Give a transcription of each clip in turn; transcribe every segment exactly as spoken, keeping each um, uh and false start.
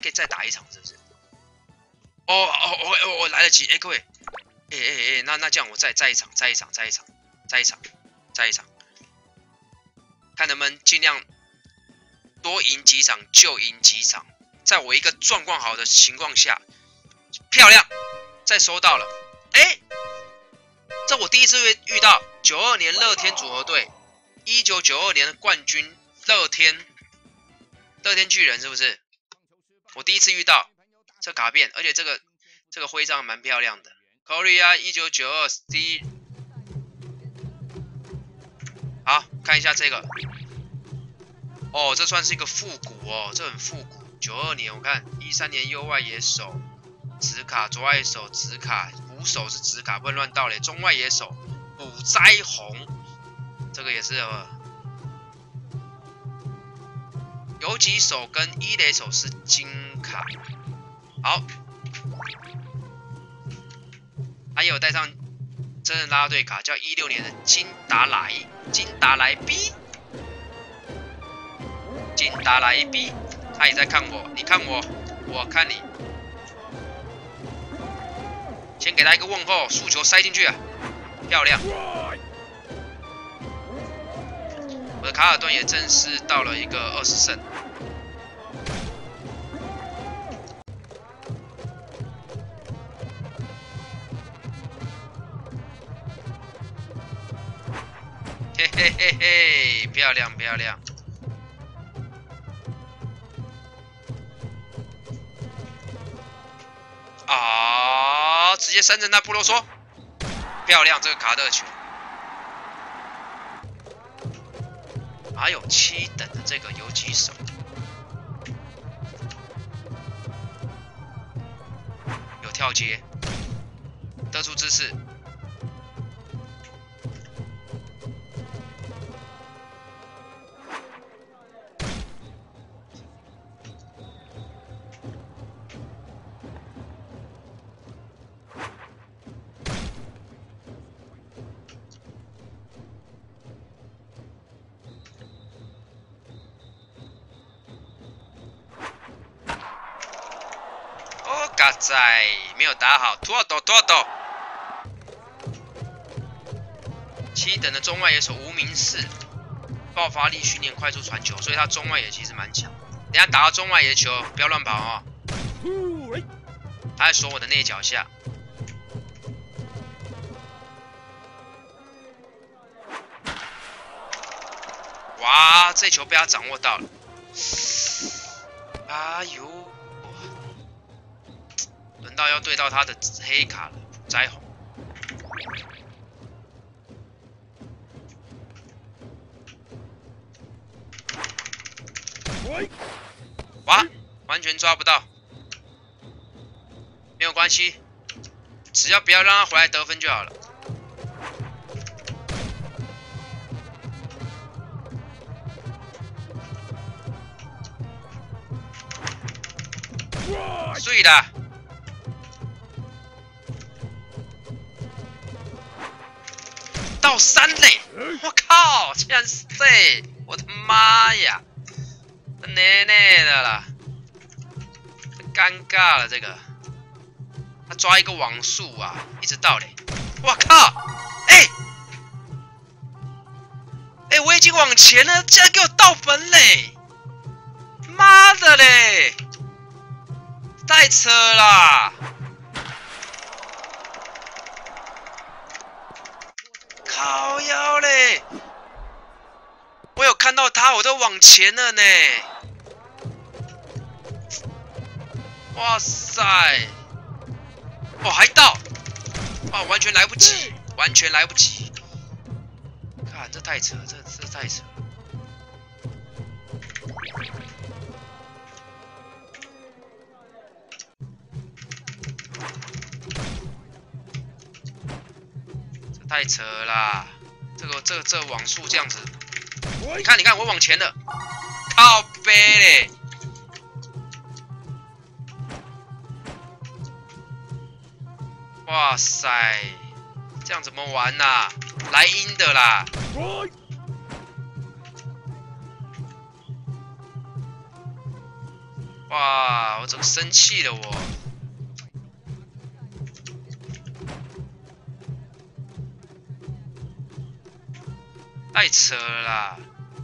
可以再打一场，是不是？哦哦哦哦哦，来得及！哎，各位，哎哎哎，那那这样我再再一场，再一场，再一场，再一场，再一场，看能不能尽量多赢几场就赢几场，在我一个状况好的情况下，漂亮，再收到了。哎，这我第一次遇到九二年乐天组合队，一九九二年的冠军乐天，乐天巨人是不是？我第一次遇到这卡片，而且这个这个徽章蛮漂亮的。Korea 一九九二 C， 好看一下这个。哦，这算是一个复古哦，这很复古。九二年我看一三年右外野手直卡，左外野手直卡，捕手是直卡，不能乱盗垒。中外野手卜斋宏，这个也是呃。游击手跟一垒手是金卡，好，还有带上真人啦啦队卡，叫一六年的金达莱，金达莱 B， 金达莱 B， 他也在看我，你看我，我看你，先给他一个问候，速球塞进去啊，漂亮。我的卡尔顿也正式到了一个二十胜。嘿嘿嘿嘿，漂亮漂亮！啊，直接三振他不啰嗦，漂亮这个卡特球。还有七等的这个游击手，有跳接，得出姿势。嘎仔没有打好，拖斗拖斗。七等的中外野手吴明士，爆发力训练快速传球，所以他中外野其实蛮强。等一下打到中外野球，不要乱跑哦。他在锁我的内脚下。哇，这球被他掌握到了。哎呦！轮到要对到他的黑卡了，卜斋宏。哇，完全抓不到，没有关系，只要不要让他回来得分就好了。对的。到三垒，我靠！竟然是这，我的妈呀！奶奶的啦，尴尬了这个。他抓一个网速啊，一直到垒，我靠！哎、欸，哎、欸，我已经往前了，竟然给我到本垒！妈的嘞！太扯啦！靠腰嘞！我有看到他，我都往前了呢。哇塞！哦，还到！哇，完全来不及，完全来不及！看，这太扯，这这太扯。这太扯了啦！这个这个这个网速这样子，你看你看我往前了，靠背嘞！哇塞，这样怎么玩啊？来阴的啦！哇， 啦！我整个生气了我。太扯了啦！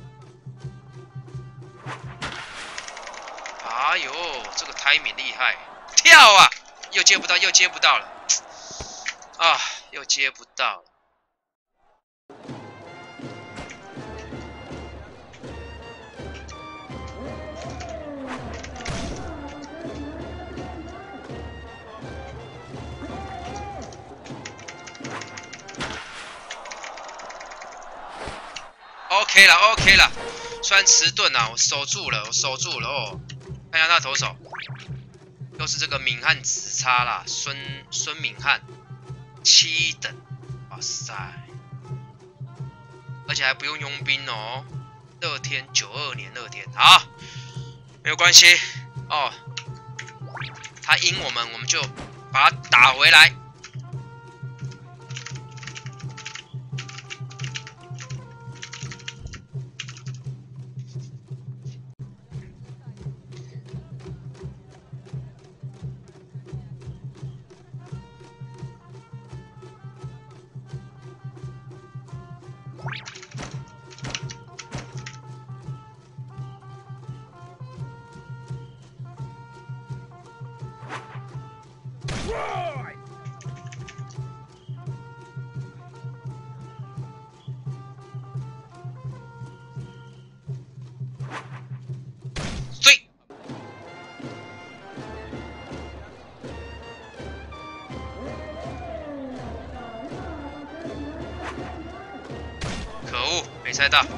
哎呦，这个 timing 厉害，跳啊！又接不到，又接不到了，啊，又接不到了。OK 了 ，OK 了，虽然迟钝啊，我守住了，我守住了哦。看一下他的投手，又是这个敏汉直插啦，孙孙敏汉，七等，哇塞，而且还不用佣兵哦。乐天九二年乐天，好，没有关系哦。他赢我们，我们就把他打回来。追！可恶，没猜到。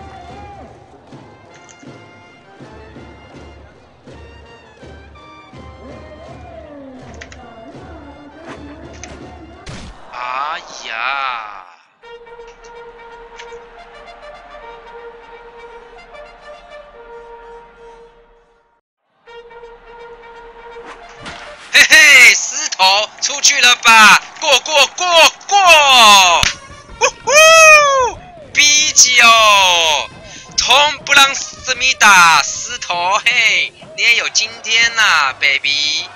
哎呀！嘿嘿，狮头出去了吧？过过过过！呼呼！比九，通不让思密达狮头，嘿，你也有今天呐、啊、，baby。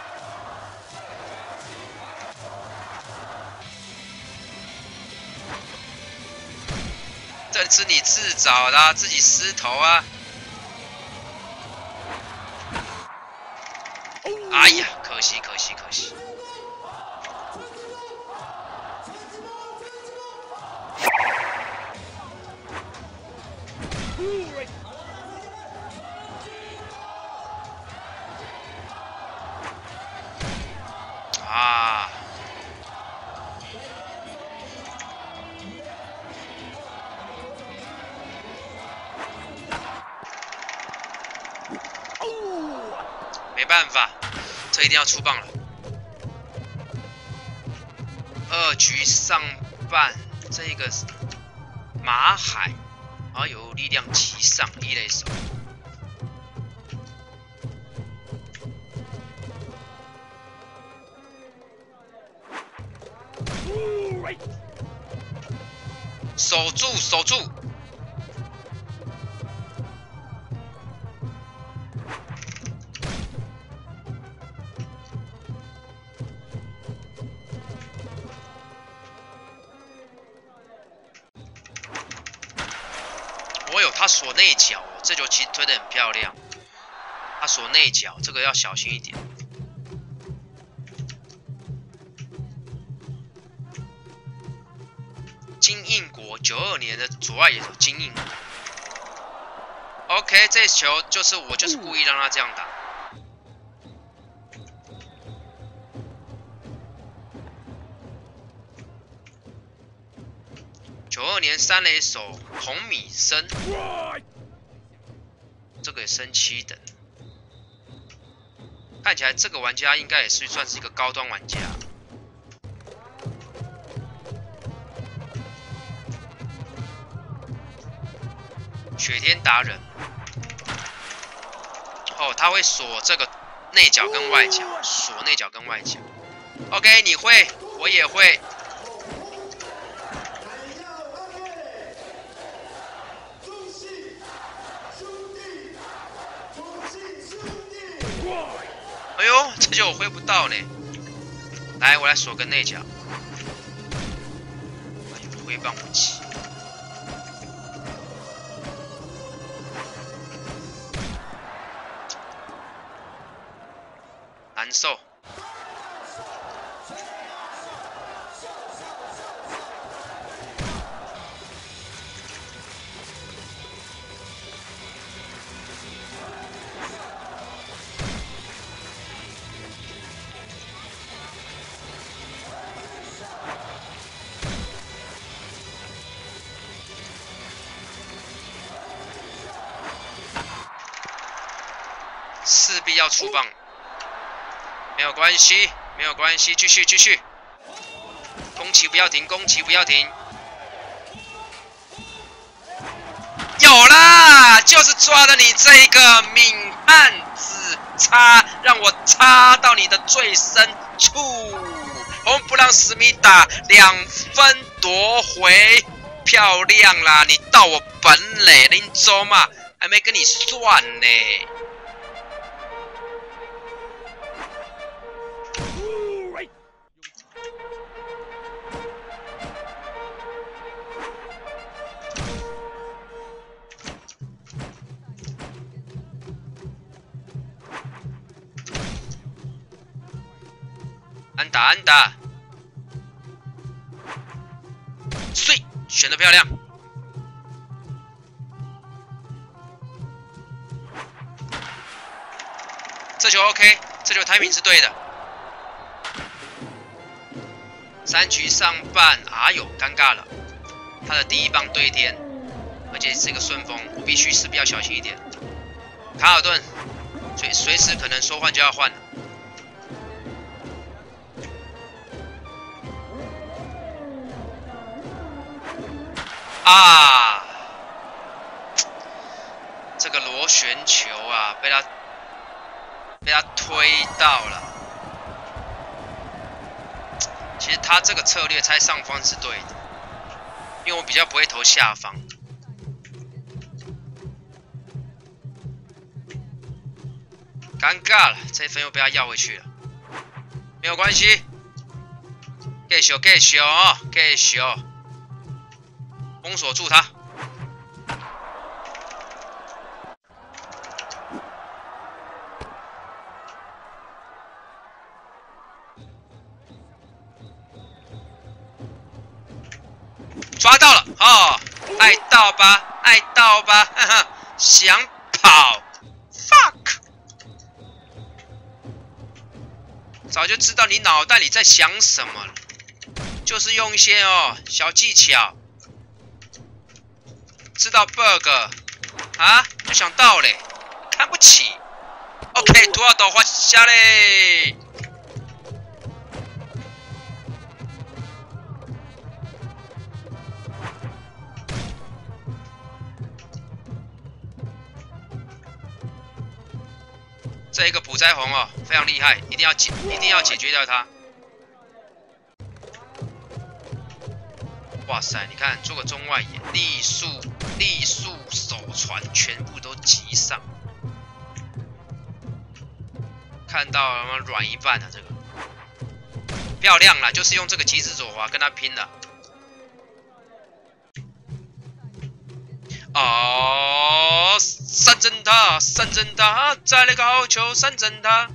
这是你自找的、啊，自己狮头啊！哎呀，可惜可惜可惜！啊！没办法，这一定要出棒了。二局上半，这个马海，哎呦，力量极上，一垒手。守住，守住！哦呦，他锁内角，这球其实推得很漂亮。他锁内角，这个要小心一点。金应国九二年的左外野手金应国。OK， 这球就是我就是故意让他这样打。九二年三垒手洪米生，这个也升七等。看起来这个玩家应该也是算是一个高端玩家。雪天达人，哦，他会锁这个内角跟外角，锁内角跟外角。OK， 你会，我也会。哎呦， 呦，这就我挥不到呢。来，我来锁个内角。哎呦，挥棒武器。难受。势必要出棒，没有关系，没有关系，继续继续，攻击不要停，攻击不要停，有啦，就是抓了你这个敏汉子，插让我插到你的最深处，红不让思密达两分夺回，漂亮啦，你到我本垒，林州嘛，还没跟你算呢。安打安打，碎，选得漂亮。这球 OK， 这球 timing 是对的。三局上半，啊哟，尴尬了。他的第一棒对天，而且是个顺风，我必须势必要小心一点。卡尔顿，随随时可能说换就要换了。啊！这个螺旋球啊，被他被他推到了。其实他这个策略猜上方是对的，因为我比较不会投下方。尴尬了，这一分又被他要回去了。没有关系，继续继续哦，继续。封锁住他。抓到了哦，爱到吧，爱到吧，哈哈，想跑 ，fuck， 早就知道你脑袋里在想什么了，就是用一些哦小技巧。知道 bug 啊，就想到嘞，看不起。OK， 土耳其滑下嘞。这一个普灾红哦，非常厉害，一定要解，一定要解决掉它。哇塞，你看做个中外野，力速、力速手传全部都击上，看到了吗？软一半啊，这个漂亮啦，就是用这个极致左滑跟他拼了。哦，三振他，三振他，再来个好球，三振他。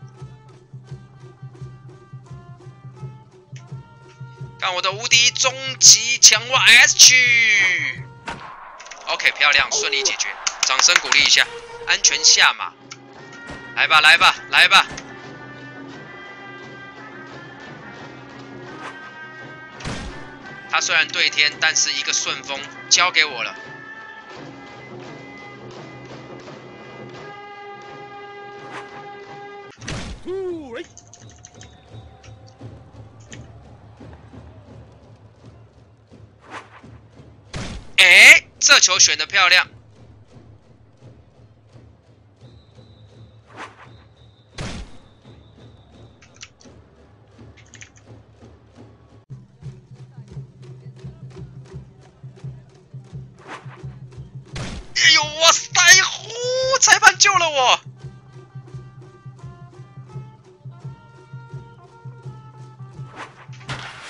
看我的无敌终极强化 S 区 ，OK， 漂亮，顺利解决，掌声鼓励一下，安全下马，来吧，来吧，来吧。他虽然对天，但是一个顺风交给我了。哎，这球选得漂亮。哎呦，哇塞！呼，裁判救了我。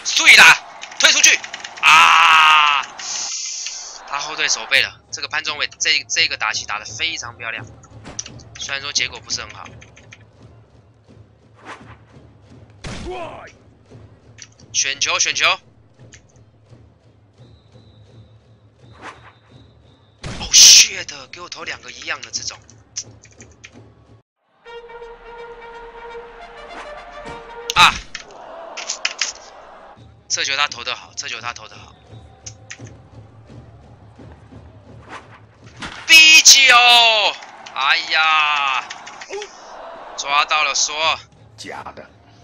碎啦，退出去啊！他后退守备了，这个潘宗伟这这个打棋打得非常漂亮，虽然说结果不是很好。选球，选球！哦 shit， 给我投两个一样的这种。啊！这球他投得好，这球他投得好。逼球！哎呀，抓到了，说假的。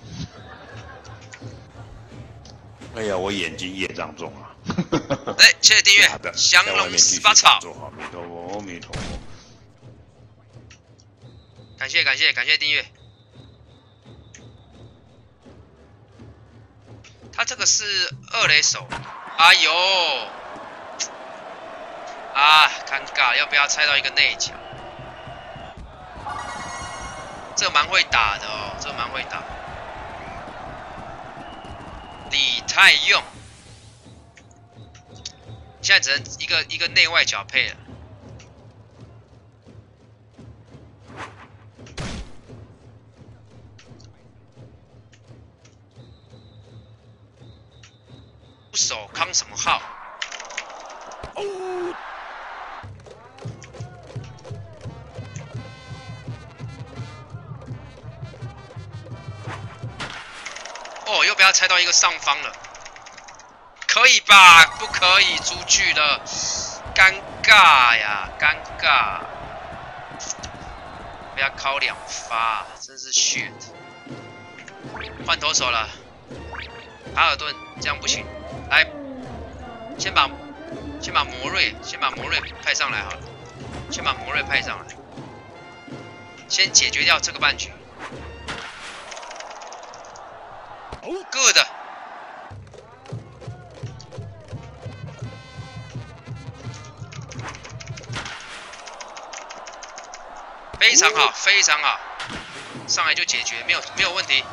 哎呀，我眼睛业障重啊！ 哎，谢谢订阅，降龙十八草。 阿弥陀佛，阿弥陀佛。 感谢感谢感谢订阅。他这个是二垒手，哎呦，啊，尴尬，要不要猜到一个内角？这蛮会打的哦，这蛮会打。李泰用，现在只能一个一个内外角配了。不守康什么号？哦。哦，又不要猜到一个上方了，可以吧？不可以出去了，尴尬呀，尴尬！不要靠两发，真是 shit。换投手了，哈尔顿这样不行，来，先把先把摩瑞先把摩瑞派上来好了，先把摩瑞派上来，先解决掉这个半局。Good， 非常好，非常好，上来就解决，没有没有问题。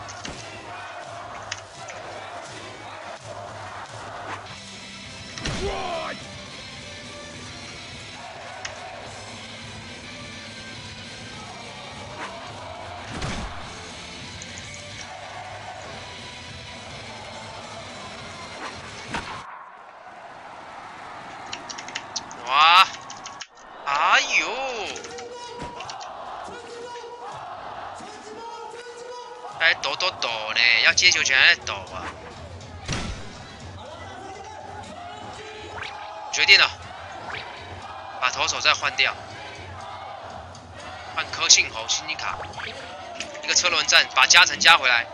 哇，哎呦！还抖抖抖呢，要接球前还在抖啊！决定了，把投手再换掉，换柯信侯、辛尼卡，一个车轮战，把加成加回来。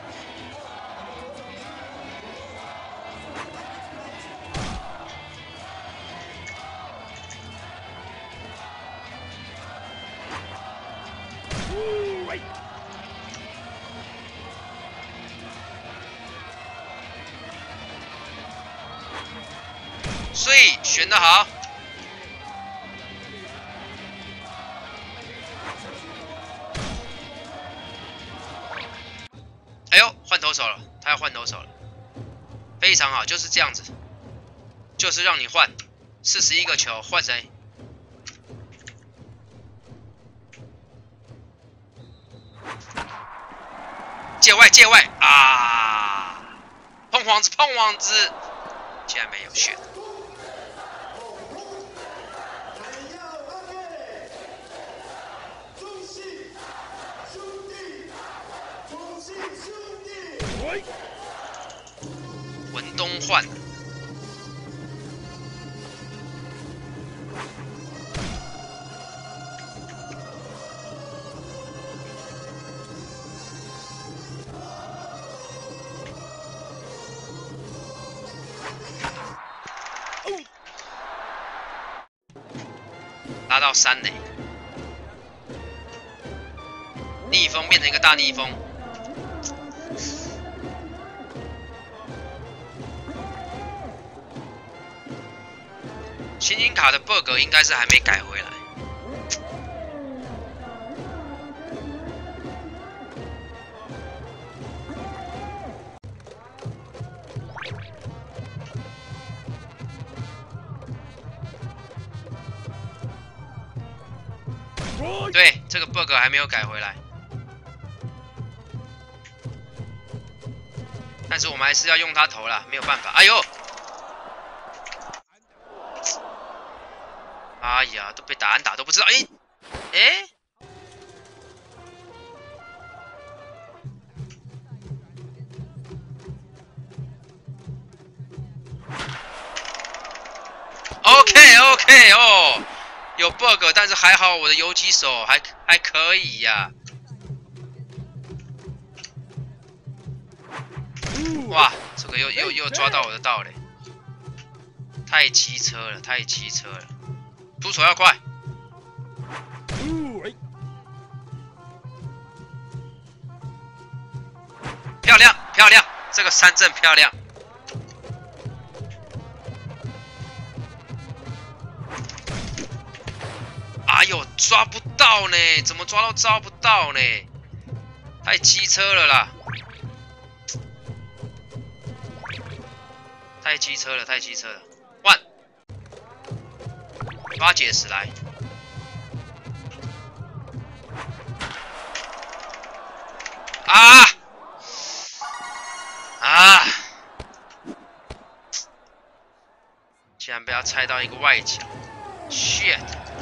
所以选得好，哎呦，换投手了，他要换投手了，非常好，就是这样子，就是让你换，四十一个球换谁？界外界外啊！碰网子碰网子，竟然没有选。文东换，拉到三垒，逆风变成一个大逆风。新金卡的 bug 应该是还没改回来。 对，这个 bug 还没有改回来，但是我们还是要用它头啦，没有办法。哎呦！哎呀，都被打安打都不知道，哎哎。 OK OK 哦，有 bug， 但是还好我的游击手还还可以呀、啊。哇，这个又又又抓到我的道嘞，太机车了，太机车了，出手要快。漂亮漂亮，这个三振漂亮。 哎呦，抓不到呢！怎么抓都抓不到呢？太机车了啦！太机车了，太机车了！换，抓解石来！啊啊！竟然被他猜到一个外角 ，shit！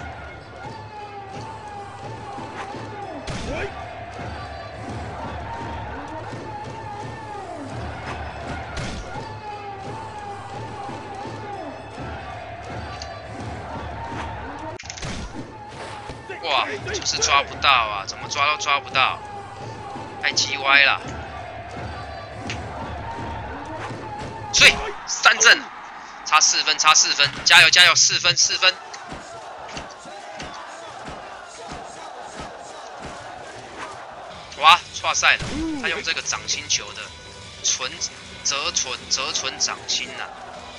哇，就是抓不到啊！怎么抓都抓不到，太鸡歪了。所以三振，差四分，差四分，加油加油，四分四分。哇，错赛了，他用这个掌心球的纯折纯折纯掌心呐、啊。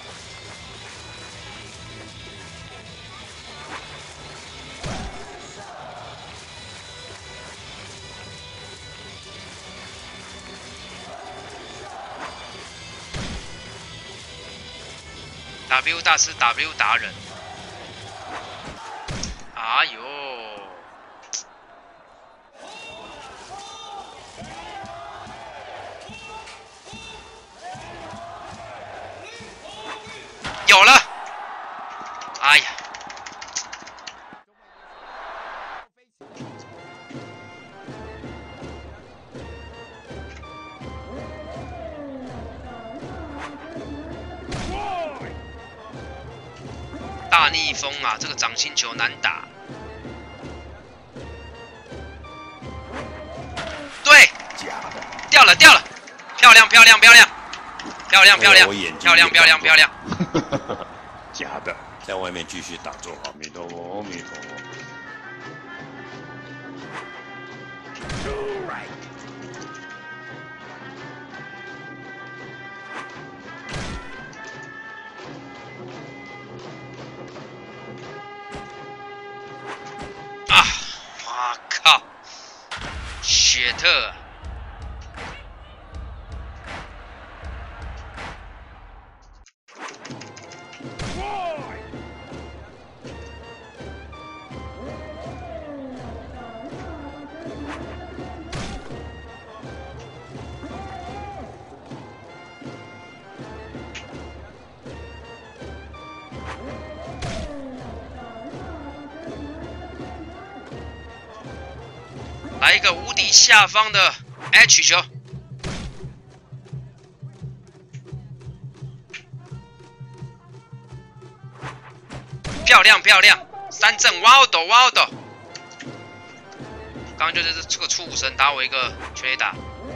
W 大师 ，W 达人。哎呦！有了！哎呀！大逆风啊！这个掌心球难打。对，掉了掉了，漂亮漂亮漂亮，漂亮漂亮，漂亮漂亮漂亮。 假的，在外面继续打坐，阿弥陀佛，阿弥陀佛。 啊！哇靠！雪特。 来一个无敌下方的 H 球，漂亮漂亮，三振哇哦斗哇哦斗，刚刚就是这个出五神打我一个全垒打。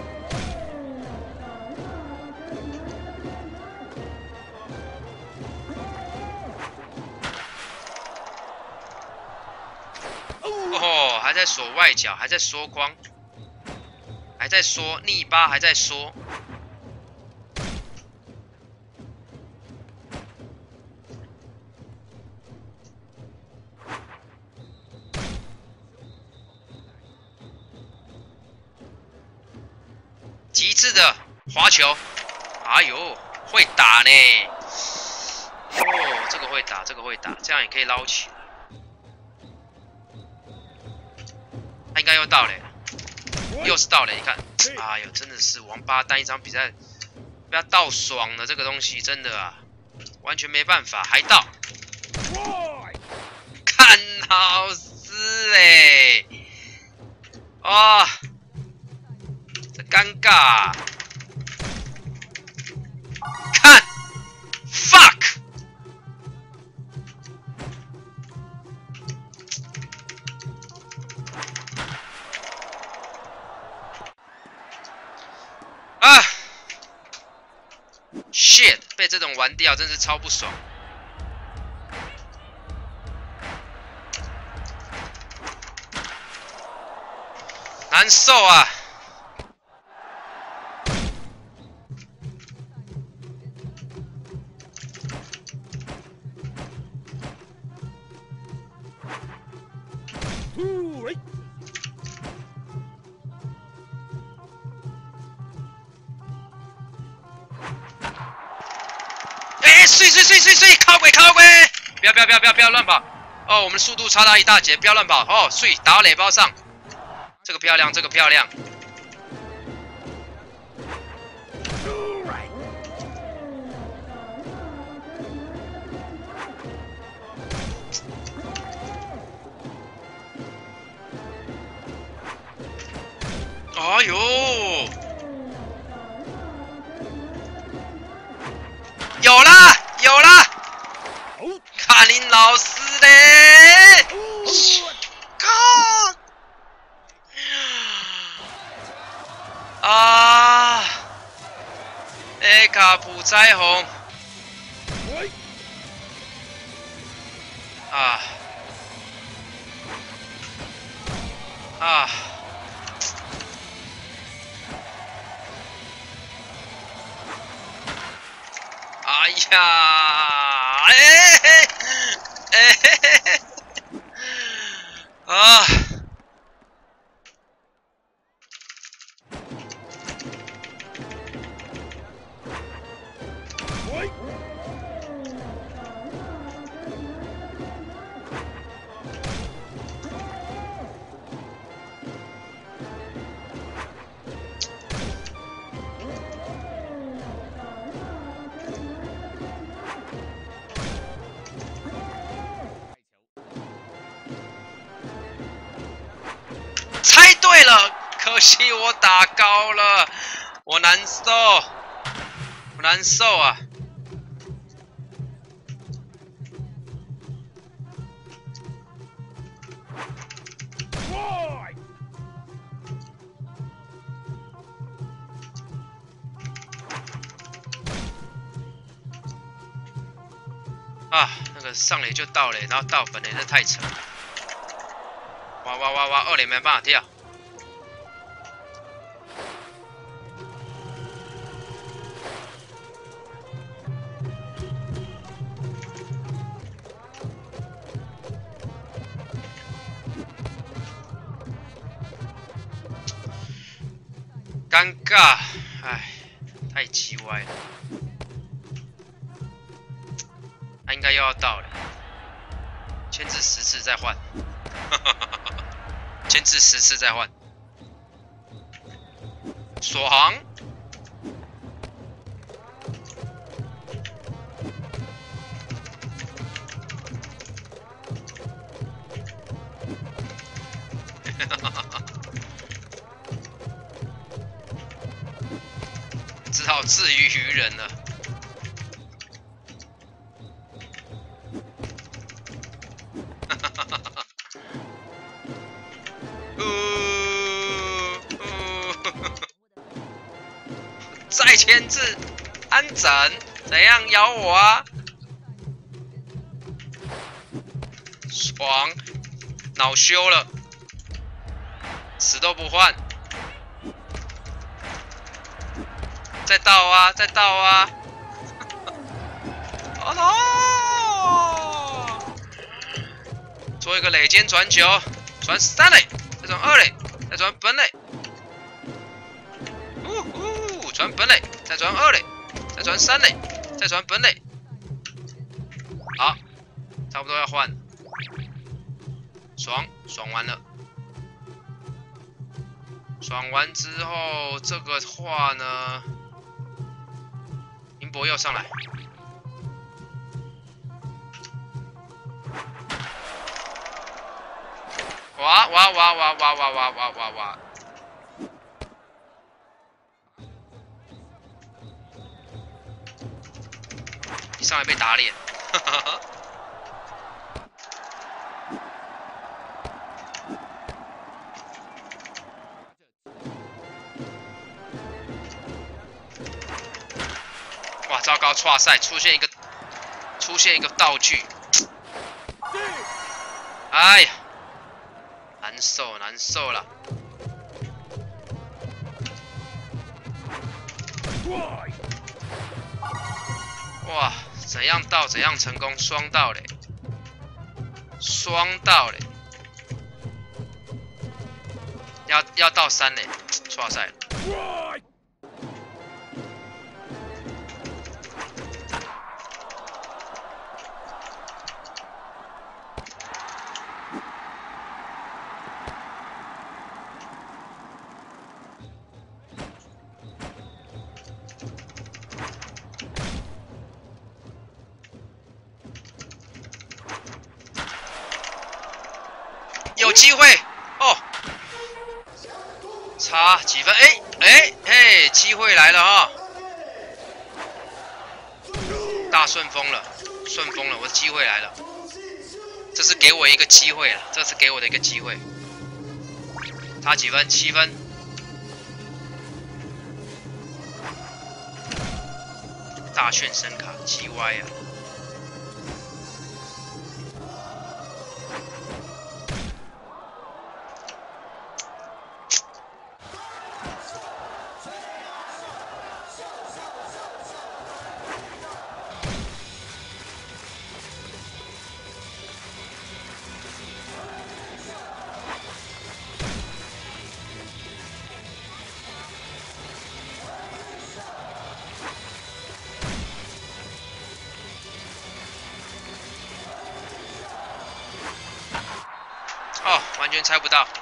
哦，还在锁外角，还在缩光，还在缩逆八，还在缩。极致的滑球，哎呦，会打呢！哦，这个会打，这个会打，这样也可以捞起来。 他应该又到嘞，又是到嘞！你看，哎呦，真的是王八蛋！一场比赛被他倒爽了，这个东西真的啊，完全没办法，还到，看好死嘞！哦，这尴尬，看 ，fuck！ 啊 ，shit！ 被这种玩掉，真是超不爽。难受啊！哎，碎碎碎碎碎，靠鬼靠鬼！不要不要不要不要不要乱跑！哦，我们速度差到一大截，不要乱跑！哦，碎，打到垒包上。 这个漂亮，这个漂亮。哎呦，有啦有啦！看你老师嘞！靠！ 啊！A卡普彩虹啊啊！哎呀！哎嘿哎嘿嘿嘿！啊！ 猜对了，可惜我打高了，我难受，我难受啊！啊，那个上垒就到垒，然后到本垒，这太扯了！哇哇哇哇，二垒没办法跳。 尴尬，哎，太鸡歪了。他应该又要到了，牵制十次再换，牵制十次再换，爽。只好自娱于人了。再牵制，安整，怎样咬我啊？爽，恼羞了，死都不换。 再倒啊，再倒啊！哦 no！ 做一个垒间传球，传三垒，再传二垒，再传本垒。呜呼，传本垒，再传二垒，再传三垒，再传本垒。好，差不多要换了，爽爽完了。 爽完之后，这个话呢，银博又上来。哇哇哇哇哇哇哇哇哇哇！一上来被打脸，哈哈哈。哇，糟糕！唰赛出现一个出现一个道具，哎呀！ 难受，难受了。哇，怎样到怎样成功，双到嘞，双到嘞，要要到三嘞，错赛了。有机会哦，差几分？哎哎哎，机会来了哈、哦！大顺风了，顺风了，我的机会来了。这是给我一个机会了，这是给我的一个机会。差几分？七分。大炫声卡 G Y 啊！ 哦，完全猜不到。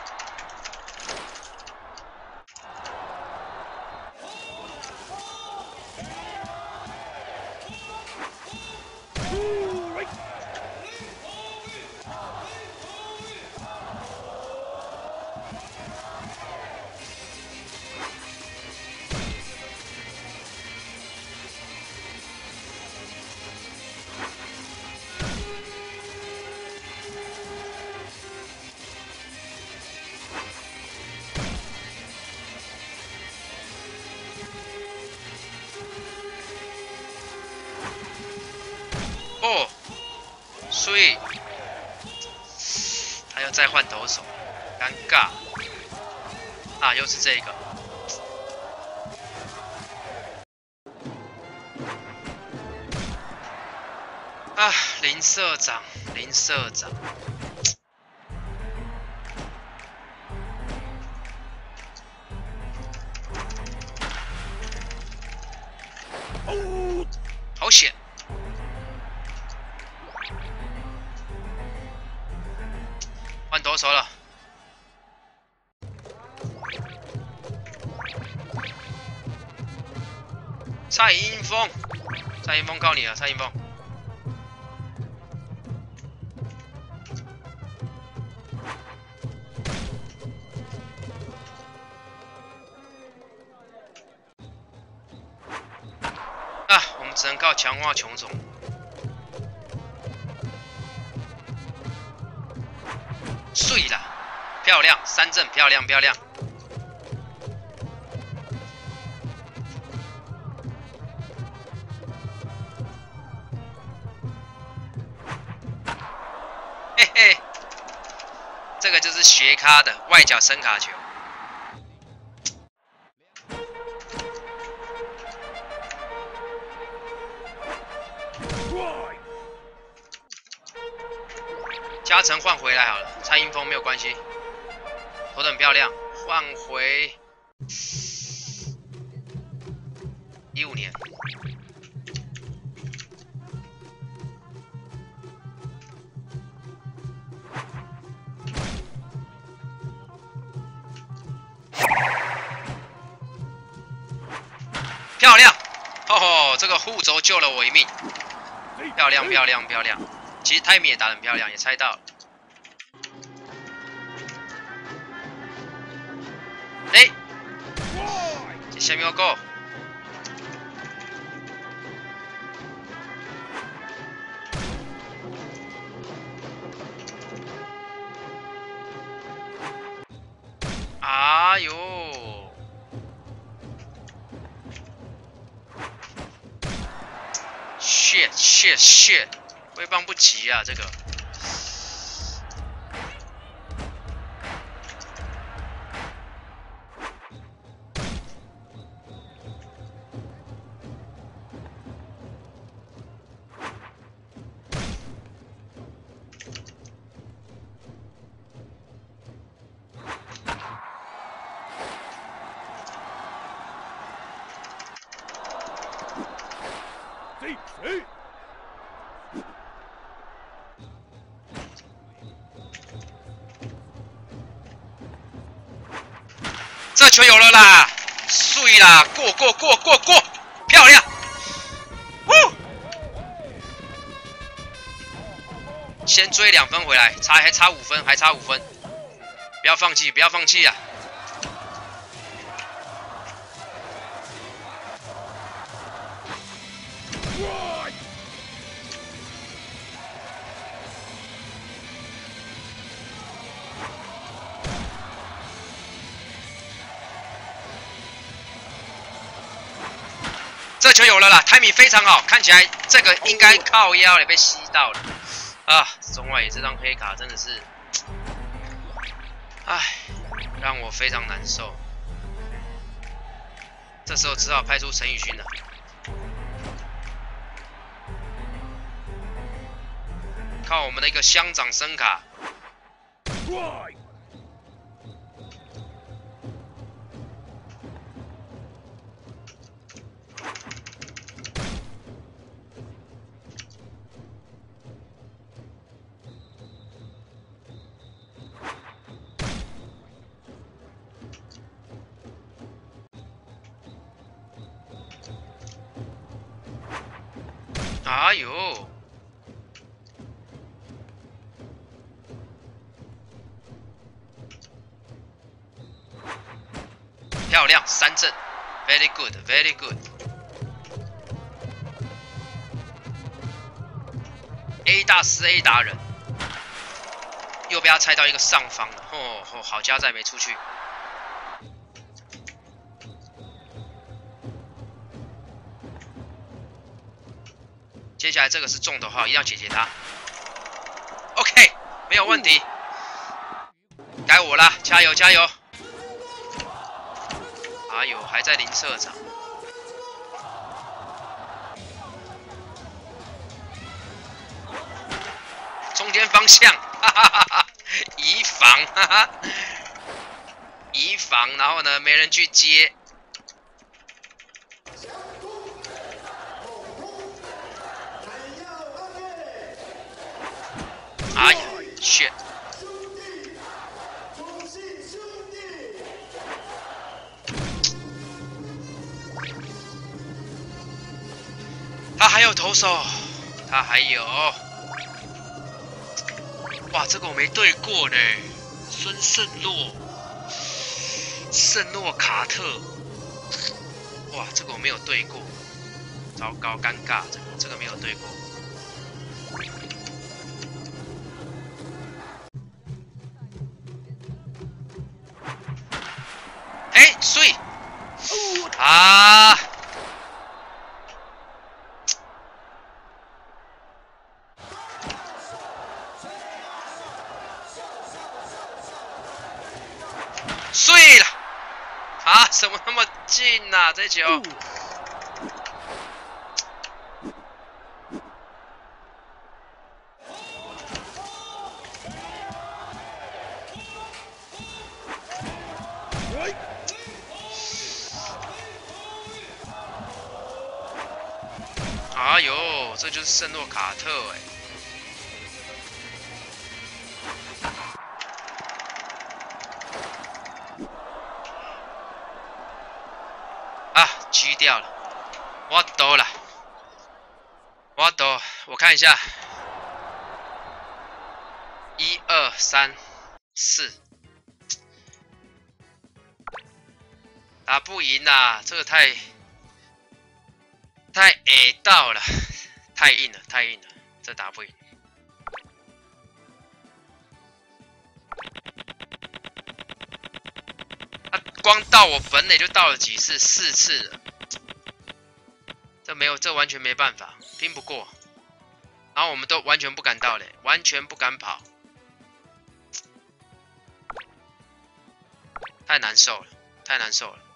哦，所以他要再换投手，尴尬啊！又是这个啊！林社长，林社长，哦，好险！ 换投手了，蔡英峰，蔡英峰靠你了，蔡英峰。啊，我们只能靠强化琼种。 碎了，漂亮，三振漂亮漂亮。嘿嘿，这个就是斜咖的外角伸卡球。加成换回来好了，蔡英峰没有关系，投得很漂亮，换回一五年。 漂亮！哦，这个护轴救了我一命，漂亮漂亮漂亮。其实泰米也打得很漂亮，也猜到了。哎，这下面要够。哎呦！ shit shit shit， 挥棒不及啊，这个。这球有了啦，碎啦，过过过过过，漂亮！呜！先追两分回来，差还差五分，还差五分，不要放弃，不要放弃啊！这球有了啦，泰米非常好，看起来这个应该靠腰也被吸到了啊！中外野这张黑卡真的是，唉，让我非常难受。这时候只好派出陈宇勋了，靠我们的一个乡长声卡。哎呦！漂亮，三振 ，very good，very good。A 大师 A 达人，又被他猜到一个上方了，哦哦，好家在没出去。接下来这个是中的话，一定要解决它。OK， 没有问题。该我啦，加油加油！哎呦，还在零社长。中间方向，哈哈哈哈，移防，哈哈，移防，然后呢，没人去接。哎呀 ，shit！ 他还有投手，他还有，哇，这个我没对过呢。孙胜洛，圣诺卡特，哇，这个我没有对过，糟糕，尴尬，这个这个没有对过。哎，碎啊！碎了啊！怎么那么近啊？这球！哎呦，这就是圣诺卡特哎！啊，狙掉了。 我抖了，我抖，我看一下，一二三四，打不赢啊！这个太太 A 到了，太硬了，太硬了，这打不赢。他、啊、光到我本垒就到了几次，四次了。 这没有，这完全没办法，拼不过。然后我们都完全不敢到垒，完全不敢跑，太难受了，太难受了。